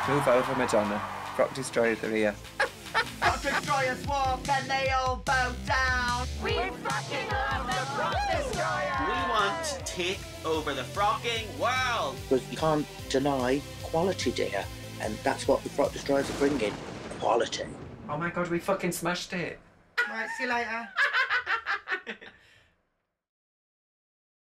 Move over, Madonna. Frock Destroyers are here. Frock Destroyers walk and they all bow down. We fucking love the Frock Destroyers! We want to take over the frocking world. Because you can't deny quality, dear. And that's what the Frock Destroyers are bringing. Quality. Oh my god, we fucking smashed it. Right, see you later.